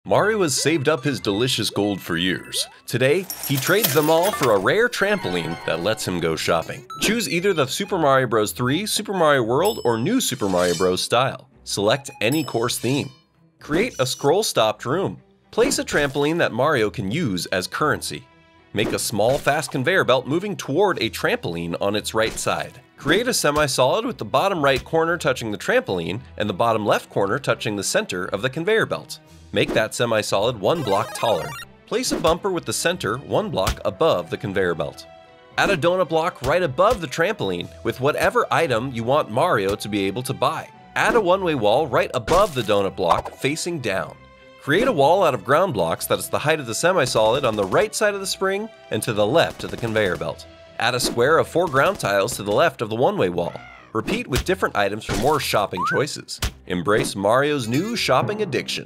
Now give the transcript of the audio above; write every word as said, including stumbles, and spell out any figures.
Mario has saved up his delicious gold for years. Today, he trades them all for a rare trampoline that lets him go shopping. Choose either the Super Mario Bros. three, Super Mario World, or New Super Mario Bros. Style. Select any course theme. Create a scroll-stopped room. Place a trampoline that Mario can use as currency. Make a small, fast conveyor belt moving toward a trampoline on its right side. Create a semi-solid with the bottom right corner touching the trampoline and the bottom left corner touching the center of the conveyor belt. Make that semi-solid one block taller. Place a bumper with the center one block above the conveyor belt. Add a donut block right above the trampoline with whatever item you want Mario to be able to buy. Add a one-way wall right above the donut block facing down. Create a wall out of ground blocks that is the height of the semi-solid on the right side of the spring and to the left of the conveyor belt. Add a square of four ground tiles to the left of the one-way wall. Repeat with different items for more shopping choices. Embrace Mario's new shopping addiction.